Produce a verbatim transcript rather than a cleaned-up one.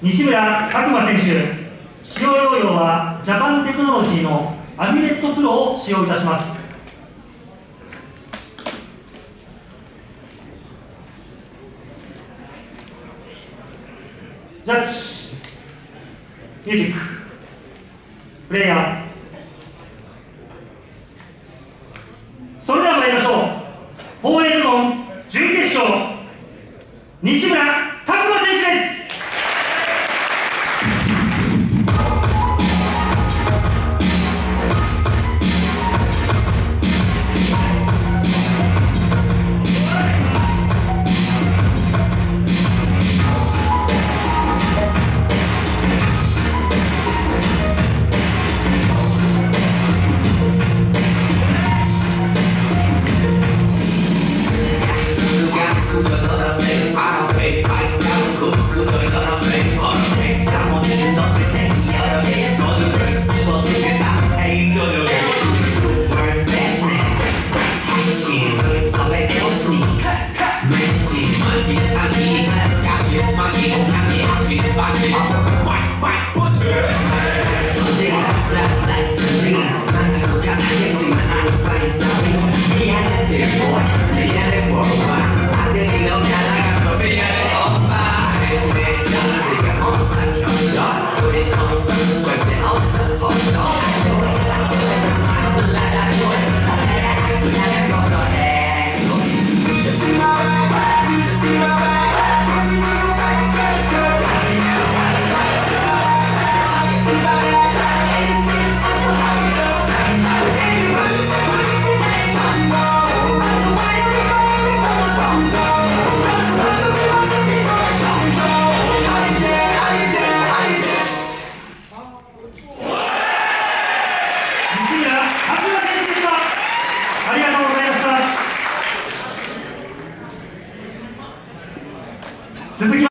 西村拓真選手、使用容量はジャパンテクノロジーのアミュレットプロを使用いたします。ジャッジミュージックプレイヤー、それでは参りましょう。放映部門準決勝、西村拓真選手です。ありがとうございました。続き